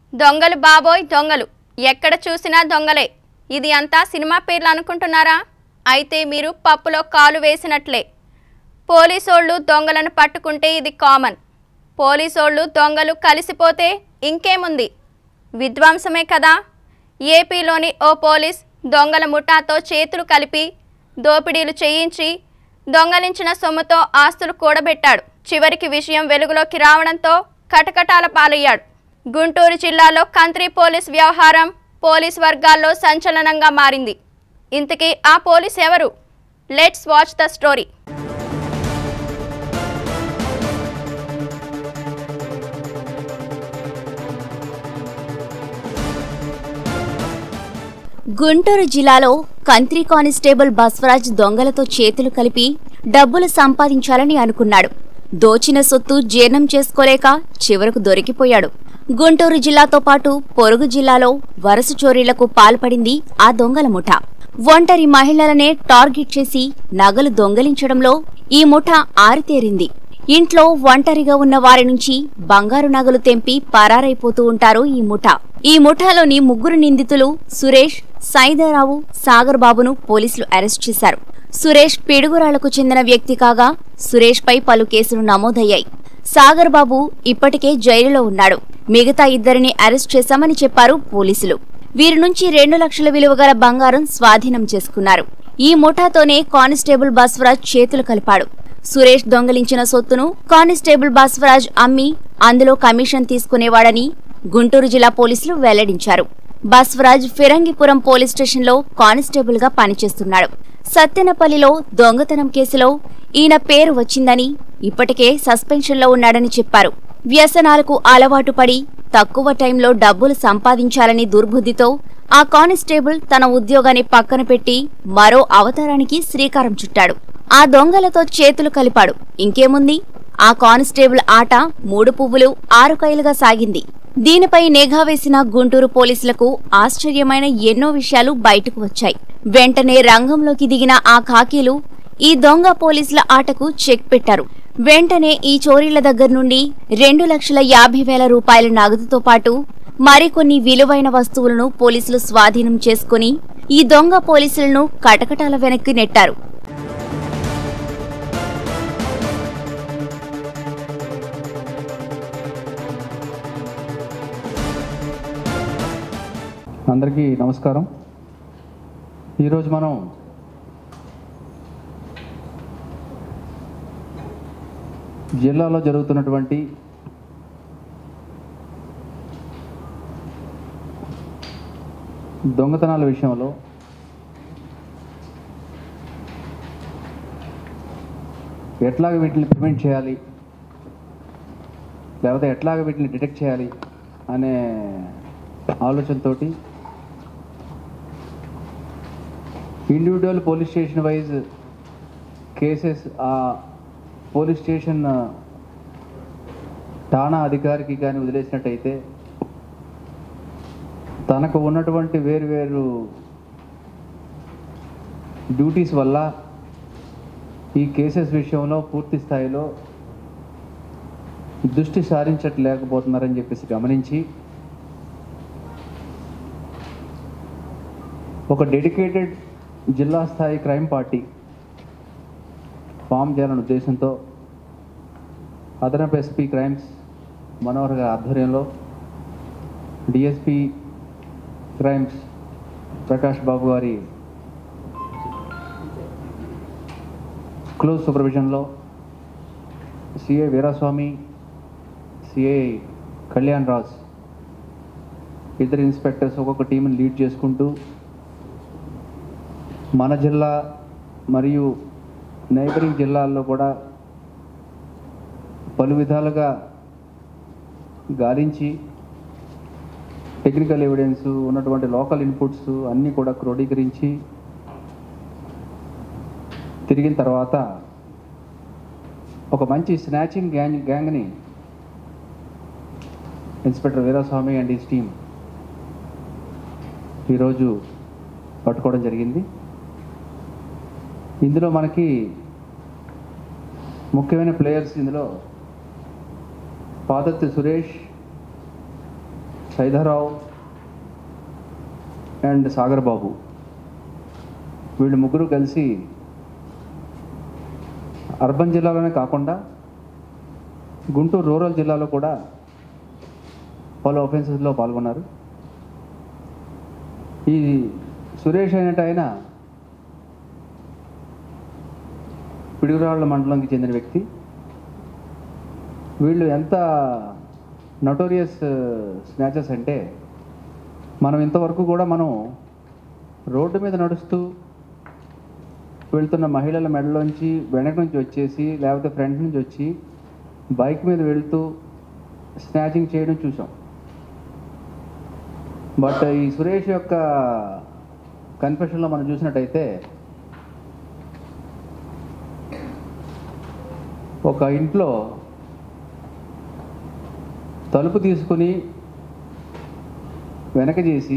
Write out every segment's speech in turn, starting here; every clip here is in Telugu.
దొంగలు బాబోయ్ దొంగలు ఎక్కడ చూసినా దొంగలే. ఇది అంతా సినిమా పేర్లు అనుకుంటున్నారా? అయితే మీరు పప్పులో కాలు వేసినట్లే. పోలీసోళ్ళు దొంగలను పట్టుకుంటే ఇది కామన్. పోలీసోళ్ళు దొంగలు కలిసిపోతే ఇంకేముంది, విధ్వంసమే కదా. ఏపీలోని ఓ పోలీస్ దొంగల ముఠాతో చేతులు కలిపి దోపిడీలు చేయించి దొంగలించిన సొమ్ముతో ఆస్తులు కూడబెట్టాడు. చివరికి విషయం వెలుగులోకి రావడంతో కటకటాల పాలయ్యాడు. గుంటూరు జిల్లాలో కంత్రి పోలీస్ వ్యవహారం పోలీస్ వర్గాల్లో సంచలనంగా మారింది. ఇంతకీ ఆ పోలీస్ ఎవరు? Let's watch the story. Guntur జిల్లాలో కంత్రి కానిస్టేబుల్ బస్వరాజ్ దొంగలతో చేతులు కలిపి డబ్బులు సంపాదించాలని అనుకున్నాడు. దోచిన సొత్తు జీర్ణం చేసుకోలేక చివరకు దొరికిపోయాడు. గుంటూరు జిల్లాతో పాటు పొరుగు జిల్లాలో వరుస చోరీలకు పాల్పడింది ఆ దొంగల ముఠా. ఒంటరి మహిళలనే టార్గెట్ చేసి నగలు దొంగలించడంలో ఈ ముఠా ఆరితేరింది. ఇంట్లో ఒంటరిగా ఉన్న వారి నుంచి బంగారు నగలు తెంపి పరారైపోతూ ఉంటారు ఈ ముఠా. ఈ ముఠాలోని ముగ్గురు నిందితులు సురేష్, సైదారావు, సాగర్ బాబును పోలీసులు అరెస్ట్ చేశారు. సురేష్ పిడుగురాళ్లకు చెందిన వ్యక్తి కాగా సురేష్ పై పలు కేసులు నమోదయ్యాయి. సాగర్ బాబు ఇప్పటికే జైలులో ఉన్నాడు. మిగతా ఇద్దరిని అరెస్ట్ చేశామని చెప్పారు పోలీసులు. వీరి నుంచి 2 లక్షల విలువ గల బంగారం స్వాధీనం చేసుకున్నారు. ఈ ముఠాతోనే కానిస్టేబుల్ బస్వరాజ్ చేతులు కలిపాడు. సురేష్ దొంగలించిన సొత్తును కానిస్టేబుల్ బస్వరాజ్ అమ్మి అందులో కమిషన్ తీసుకునేవాడని గుంటూరు జిల్లా పోలీసులు వెల్లడించారు. బస్వరాజ్ ఫిరంగిపురం పోలీస్ స్టేషన్లో కానిస్టేబుల్ గా పనిచేస్తున్నాడు. సత్తెనపల్లిలో దొంగతనం కేసులో ఈయన పేరు వచ్చిందని, ఇప్పటికే సస్పెన్షన్లో ఉన్నాడని చెప్పారు. వ్యసనాలకు అలవాటు పడి తక్కువ టైంలో డబ్బులు సంపాదించాలని దుర్బుద్ధితో ఆ కానిస్టేబుల్ తన ఉద్యోగాన్ని పక్కన పెట్టి మరో అవతారానికి శ్రీకారం చుట్టాడు. ఆ దొంగలతో చేతులు కలిపాడు. ఇంకేముంది, ఆ కానిస్టేబుల్ ఆట 3 పువ్వులు 6 కాయలుగా సాగింది. దీనిపై నిఘా వేసిన గుంటూరు పోలీసులకు ఆశ్చర్యమైన ఎన్నో విషయాలు బయటకు వచ్చాయి. వెంటనే రంగంలోకి దిగిన ఆ ఖాకీలు ఈ దొంగ పోలీసుల ఆటకు చెక్ పెట్టారు. వెంటనే ఈ చోరీల దగ్గర నుండి 2,50,000 రూపాయల నగదుతో పాటు మరికొన్ని విలువైన వస్తువులను పోలీసులు స్వాధీనం చేసుకుని ఈ దొంగ పోలీసులను కటకటాల వెనక్కి నెట్టారు. అందరికీ నమస్కారం. ఈరోజు మనం జిల్లాలో జరుగుతున్నటువంటి దొంగతనాల విషయంలో ఎట్లాగ వీటిని ప్రివెంట్ చేయాలి, లేకపోతే ఎట్లాగ వీటిని డిటెక్ట్ చేయాలి అనే ఆలోచనతోటి individual police station wise cases ఆ పోలీస్ స్టేషన్ ఠాణా అధికారికి కానీ వదిలేసినట్టయితే తనకు ఉన్నటువంటి వేరు డ్యూటీస్ వల్ల ఈ కేసెస్ విషయంలో పూర్తి స్థాయిలో దృష్టి సారించట్లేకపోతున్నారని చెప్పేసి గమనించి ఒక డెడికేటెడ్ జిల్లా స్థాయి క్రైమ్ పార్టీ ఫామ్ చేయాలనే ఉద్దేశంతో అదనపు ఎస్పీ క్రైమ్స్ మనోహర్ గారి ఆధ్వర్యంలో డిఎస్పీ క్రైమ్స్ ప్రకాష్ బాబు గారి క్లోజ్ సూపర్విజన్లో సిఐ వీరాస్వామి, సిఐ కళ్యాణ్ రాజ్ ఇద్దరు ఇన్స్పెక్టర్స్ ఒక్కొక్క టీంని లీడ్ చేసుకుంటూ మన జిల్లా మరియు నైబరింగ్ జిల్లాల్లో కూడా పలు విధాలుగా గాలించి టెక్నికల్ ఎవిడెన్స్ ఉన్నటువంటి లోకల్ ఇన్పుట్స్ అన్నీ కూడా క్రోడీకరించి తిరిగిన తర్వాత ఒక మంచి స్నాచింగ్ గ్యాంగ్ని inspector Veeraswamy and his team ఈరోజు పట్టుకోవడం జరిగింది. ఇందులో మనకి ముఖ్యమైన ప్లేయర్స్ ఇందులో పాదత్తి సురేష్, సైదారావు అండ్ సాగర్ బాబు వీళ్ళు ముగ్గురు కలిసి అర్బన్ జిల్లాలోనే కాకుండా గుంటూరు రూరల్ జిల్లాలో కూడా పలు ఆఫెన్సెస్లో పాల్గొన్నారు. ఈ సురేష్ అనేట ఆయన పిడుగురాళ్ళ మండలంకి చెందిన వ్యక్తి. వీళ్ళు ఎంత నోటోరియస్ స్నాచర్స్ అంటే మనం ఇంతవరకు కూడా మనం రోడ్డు మీద నడుస్తూ వెళ్తున్న మహిళల మెడలోంచి వెనక నుంచి వచ్చేసి లేకపోతే ఫ్రంట్ నుంచి వచ్చి బైక్ మీద వెళ్తూ స్నాచింగ్ చేయడం చూసాం. బట్ ఈ సురేష్ యొక్క కన్ఫెషన్లో మనం చూసినట్టయితే ఒక ఇంట్లో తలుపు తీసుకుని వెనక చేసి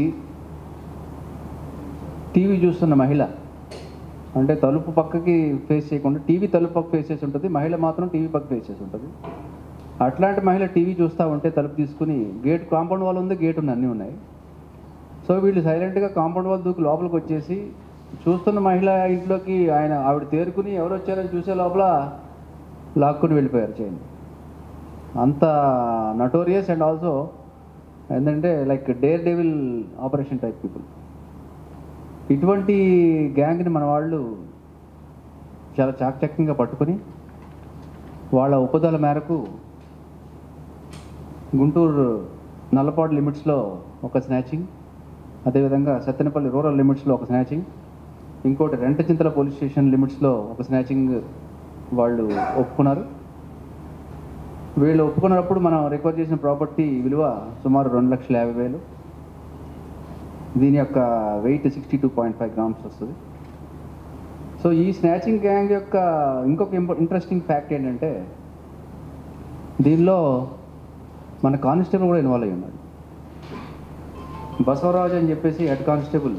టీవీ చూస్తున్న మహిళ, అంటే తలుపు పక్కకి ఫేస్ చేయకుండా టీవీ తలుపు పక్క ఫేస్ చేసి ఉంటుంది, మహిళ మాత్రం టీవీ పక్క ఫేస్ చేసి ఉంటుంది. అట్లాంటి మహిళ టీవీ చూస్తూ ఉంటే తలుపు తీసుకుని గేట్ కాంపౌండ్ వాల్ ఉంది, గేట్ ఉంది, అన్నీ ఉన్నాయి. సో వీళ్ళు సైలెంట్గా కాంపౌండ్ వాల్ దూకి లోపలికి వచ్చేసి చూస్తున్న మహిళ ఇంట్లోకి ఆవిడ తేరుకుని ఎవరు వచ్చారని చూసే లోపల లాక్కుని వెళ్ళిపోయారు చేయండి. అంత నటోరియస్ అండ్ ఆల్సో ఏంటంటే like daredevil operation type people. ఇటువంటి గ్యాంగ్ని మన వాళ్ళు చాలా చాకచక్యంగా పట్టుకుని వాళ్ళ ఉపదల మేరకు గుంటూరు నల్లపాడు లిమిట్స్లో ఒక స్నాచింగ్, అదేవిధంగా సత్తెనపల్లి రూరల్ లిమిట్స్లో ఒక స్నాచింగ్, ఇంకోటి రెంటచింతల పోలీస్ స్టేషన్ లిమిట్స్లో ఒక స్నాచింగ్ వాళ్ళు ఒప్పుకున్నారు. వీళ్ళు ఒప్పుకున్నప్పుడు మనం రికవర్ చేసిన ప్రాపర్టీ విలువ సుమారు 2,50,000. దీని యొక్క వెయిట్ 62.5 grams వస్తుంది. సో ఈ స్నాచింగ్ గ్యాంగ్ యొక్క ఇంకొక ఇంట్రెస్టింగ్ ఫ్యాక్ట్ ఏంటంటే దీనిలో మన కానిస్టేబుల్ కూడా ఇన్వాల్వ్ అయ్యి ఉన్నాడు. బసవరాజు అని చెప్పేసి హెడ్ కానిస్టేబుల్,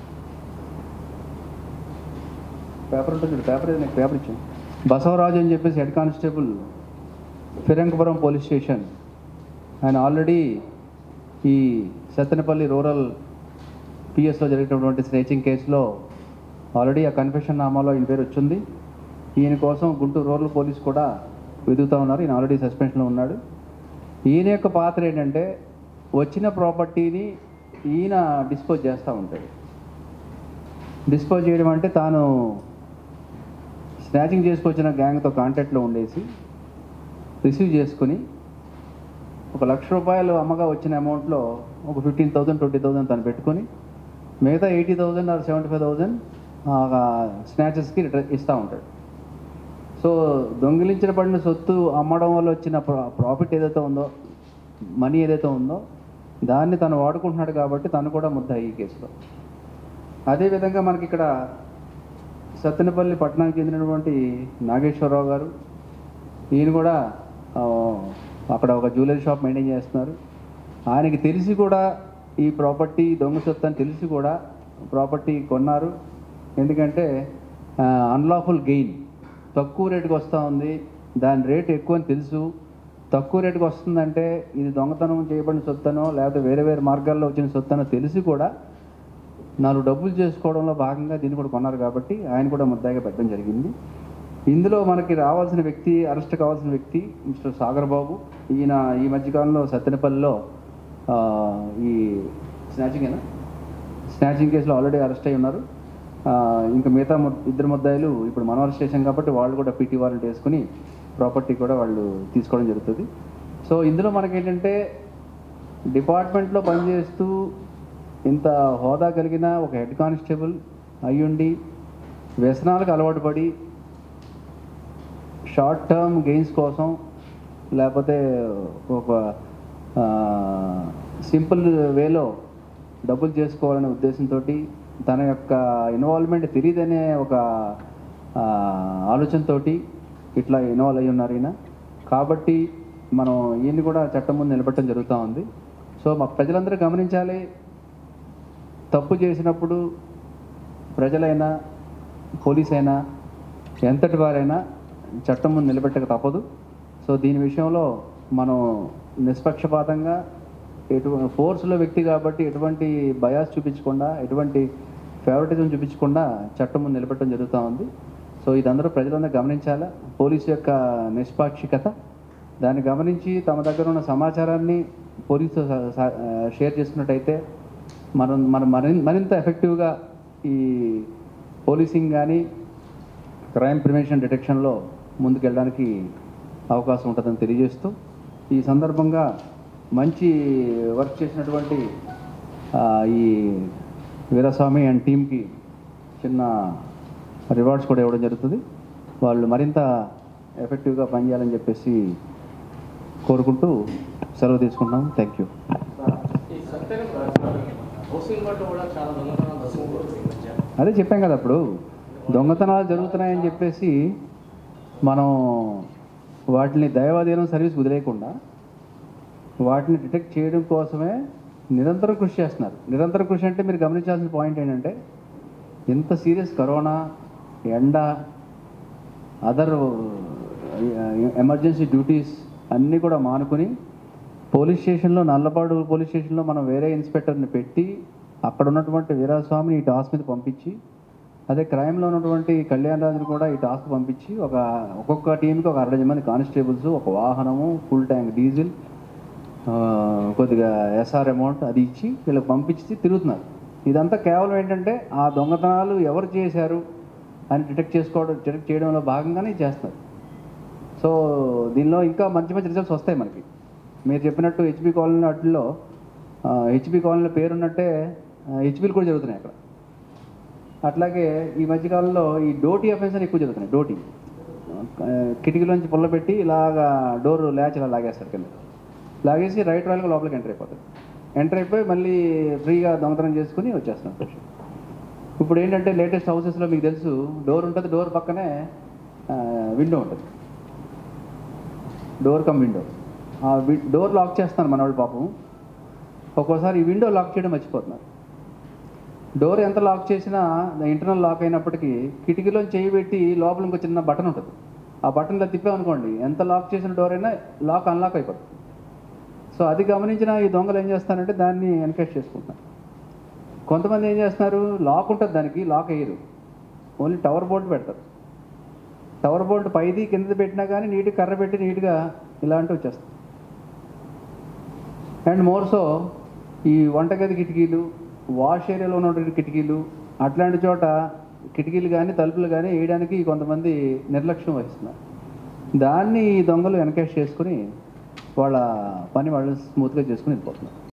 పేపర్ ఉంటుంది, పేపర్ ఏదో, పేపర్ ఇచ్చాను. బసవరాజు అని చెప్పేసి head constable Firangipuram police station, ఆయన ఆల్రెడీ ఈ సత్తెనపల్లి రూరల్ పిఎస్లో జరిగినటువంటి స్నేచింగ్ కేసులో ఆల్రెడీ ఆ కన్ఫెషన్ నామాలో ఈయన పేరు వచ్చింది. ఈయన కోసం గుంటూరు రూరల్ పోలీస్ కూడా వెతుకుతూ ఉన్నారు. ఈయన ఆల్రెడీ సస్పెన్షన్లో ఉన్నాడు. ఈయన యొక్క పాత్ర ఏంటంటే వచ్చిన ప్రాపర్టీని ఈయన డిస్పోజ్ చేస్తూ ఉంటాడు. డిస్పోజ్ చేయడం అంటే తాను స్నాచింగ్ చేసుకొచ్చిన గ్యాంగ్తో కాంటాక్ట్లో ఉండేసి రిసీవ్ చేసుకుని ఒక ₹1,00,000 అమ్మగా వచ్చిన అమౌంట్లో ఒక 15,000 20,000 తను పెట్టుకొని మిగతా 80,000 or 75,000 స్నాచెస్కి ఇస్తూ ఉంటాడు. సో దొంగిలించిన పడిన సొత్తు అమ్మడం వల్ల వచ్చిన ప్రాఫిట్ ఏదైతే ఉందో, మనీ ఏదైతే ఉందో దాన్ని తను వాడుకుంటున్నాడు కాబట్టి తను కూడా ముద్దాయి ఈ కేసులో. అదేవిధంగా మనకి ఇక్కడ సత్తెనపల్లి పట్టణానికి చెందినటువంటి నాగేశ్వరరావు గారు, ఈయన కూడా అక్కడ ఒక జ్యువెలరీ షాప్ మెయింటైన్ చేస్తున్నారు. ఆయనకి తెలిసి కూడా ఈ ప్రాపర్టీ దొంగ సొత్తు అని తెలిసి కూడా ప్రాపర్టీ కొన్నారు. ఎందుకంటే అన్లాఫుల్ గెయిన్, తక్కువ రేటుకి వస్తూ ఉంది, దాని రేటు ఎక్కువ అని తెలుసు. తక్కువ రేటుకి వస్తుందంటే ఇది దొంగతనం చేయబడిన సొత్తనో లేకపోతే వేరే వేరే మార్గాల్లో వచ్చిన సొత్తనో తెలిసి కూడా 4 డబ్బులు చేసుకోవడంలో భాగంగా దీన్ని కూడా కొన్నారు కాబట్టి ఆయన కూడా ముద్దాయిగా పెట్టడం జరిగింది. ఇందులో మనకి రావాల్సిన వ్యక్తి, అరెస్ట్ కావాల్సిన వ్యక్తి మిస్టర్ సాగర్ బాబు. ఈయన ఈ మధ్యకాలంలో సత్తెనపల్లిలో ఈ స్నాచింగ్ కేసులో ఆల్రెడీ అరెస్ట్ అయి ఉన్నారు. ఇంకా మిగతా 2 ముద్దాయిలు ఇప్పుడు మనవరం స్టేషన్ కాబట్టి వాళ్ళు కూడా పీటీ వారెంట్ వేసుకుని ప్రాపర్టీ కూడా వాళ్ళు తీసుకోవడం జరుగుతుంది. సో ఇందులో మనకేంటంటే డిపార్ట్మెంట్లో పనిచేస్తూ ఇంత హోదా కలిగిన ఒక హెడ్ కానిస్టేబుల్ అయ్యుండి వ్యసనాలకు అలవాటు పడి షార్ట్ టర్మ్ గెయిన్స్ కోసం లేకపోతే ఒక సింపుల్ వేలో డబ్బులు చేసుకోవాలనే ఉద్దేశంతో తన యొక్క ఇన్వాల్వ్మెంట్ తెలియదనే ఒక ఆలోచనతో ఇట్లా ఇన్వాల్వ్ అయ్యి ఉన్నారు ఈయన. కాబట్టి మనం ఈయన్ని కూడా చట్టం ముందు నిలబెట్టడం జరుగుతూ ఉంది. సో మా ప్రజలందరూ గమనించాలి, తప్పు చేసినప్పుడు ప్రజలైనా పోలీస్ అయినా ఎంతటి వారైనా చట్టం ముందు నిలబెట్టక తప్పదు. సో దీని విషయంలో మనం నిష్పక్షపాతంగా ఫోర్స్లో వ్యక్తి కాబట్టి ఎటువంటి బయాస్ చూపించకుండా, ఎటువంటి ఫేవరెటిజం చూపించకుండా చట్టం ముందు నిలబెట్టడం జరుగుతూ ఉంది. సో ఇదందరూ ప్రజలందరూ గమనించాలా. పోలీసు యొక్క నిష్పాక్షికత దాన్ని గమనించి తమ దగ్గర ఉన్న సమాచారాన్ని పోలీసు షేర్ చేసుకున్నట్టయితే మనం మరింత ఎఫెక్టివ్గా ఈ పోలీసింగ్ కానీ క్రైమ్ ప్రివెన్షన్ డిటెక్షన్లో ముందుకెళ్ళడానికి అవకాశం ఉంటుందని తెలియజేస్తూ, ఈ సందర్భంగా మంచి వర్క్ చేసినటువంటి ఈ వీరస్వామి అండ్ టీమ్కి చిన్న రివార్డ్స్ కూడా ఇవ్వడం జరుగుతుంది. వాళ్ళు మరింత ఎఫెక్టివ్గా పనిచేయాలని చెప్పేసి కోరుకుంటూ సెలవు తీసుకుంటాం. Thank you. అదే చెప్పాం కదా, అప్పుడు దొంగతనాలు జరుగుతున్నాయని చెప్పేసి మనం వాటిని దైవాధీనం సర్వీస్ వదిలేయకుండా వాటిని డిటెక్ట్ చేయడం కోసమే నిరంతరం కృషి చేస్తున్నారు. నిరంతరం కృషి అంటే మీరు గమనించాల్సిన పాయింట్ ఏంటంటే, ఇంత సీరియస్ కరోనా, ఎండ, అదర్ ఎమర్జెన్సీ డ్యూటీస్ అన్నీ కూడా మానుకొని పోలీస్ స్టేషన్లో, నల్లపాడు పోలీస్ స్టేషన్లో మనం వేరే ఇన్స్పెక్టర్ని పెట్టి అక్కడ ఉన్నటువంటి వీరాస్వామిని ఈ టాస్క్ మీద పంపించి, అదే క్రైమ్లో ఉన్నటువంటి కళ్యాణ్ రాజుని కూడా ఈ టాస్క్ పంపించి ఒక్కొక్క టీంకి ఒక 60 మంది కానిస్టేబుల్స్, ఒక వాహనము, ఫుల్ ట్యాంక్ డీజిల్, కొద్దిగా ఎస్ఆర్ అమౌంట్ అది ఇచ్చి వీళ్ళకి పంపించి తిరుగుతున్నారు. ఇదంతా కేవలం ఏంటంటే ఆ దొంగతనాలు ఎవరు చేశారు అని డిటెక్ట్ చేయడంలో భాగంగానే చేస్తున్నారు. సో దీనిలో ఇంకా మంచి మంచి రిజల్ట్స్ వస్తాయి మనకి. మీరు చెప్పినట్టు హెచ్బి కాలనీ వాటిల్లో హెచ్బి కాలనీలో పేరున్నట్టే హెచ్బీలు కూడా జరుగుతున్నాయి అక్కడ. అట్లాగే ఈ మధ్యకాలంలో ఈ డోటీ అఫెన్స్ అని ఎక్కువ జరుగుతున్నాయి. డోటీ కిటికీలోంచి పుల్ల పెట్టి ఇలాగా డోర్ ల్యాచ్ ఇలా లాగేస్తారు, కింద లాగేసి రైట్ రాయల్గా లోపలికి ఎంటర్ అయిపోయి మళ్ళీ ఫ్రీగా దొంగతనం చేసుకుని వచ్చేస్తున్నాం పేషెంట్. ఇప్పుడు ఏంటంటే లేటెస్ట్ హౌసెస్లో మీకు తెలుసు, డోర్ ఉంటుంది, డోర్ పక్కనే విండో ఉంటుంది, డోర్ కమ్ విండో. ఆ డోర్ లాక్ చేస్తున్నారు మన వాళ్ళు పాపం. ఒక్కోసారి ఈ విండో లాక్ చేయడం మర్చిపోతున్నారు. డోర్ ఎంత లాక్ చేసినా ఇంటర్నల్ లాక్ అయినప్పటికీ కిటికీలో చేయి పెట్టి లోపల ఇంకో చిన్న బటన్ ఉంటుంది, ఆ బటన్లో తిప్పామనుకోండి ఎంత లాక్ చేసిన డోర్ అయినా లాక్ అన్లాక్ అయిపోతుంది. సో అది గమనించిన ఈ దొంగలు ఏం చేస్తారంటే దాన్ని ఎన్కేష్ చేసుకుంటున్నారు. కొంతమంది ఏం చేస్తున్నారు, లాక్ ఉంటుంది దానికి, లాక్ అయ్యరు, ఓన్లీ టవర్ బోల్ట్ పెడతారు. టవర్ బోల్ట్ పైది కింద పెట్టినా కానీ నీట్గా కర్ర పెట్టి నీట్గా ఇలాంటివి వచ్చేస్తాయి. అండ్ మోర్సో ఈ వంటగది కిటికీలు, వాష్ ఏరియాలో ఉన్నటువంటి కిటికీలు, అట్లాంటి చోట కిటికీలు కానీ తలుపులు కానీ వేయడానికి కొంతమంది నిర్లక్ష్యం వహిస్తున్నారు. దాన్ని ఈ దొంగలు ఎన్కేష్ చేసుకుని వాళ్ళ పని వాళ్ళు స్మూత్గా చేసుకుని వెళ్ళిపోతున్నారు.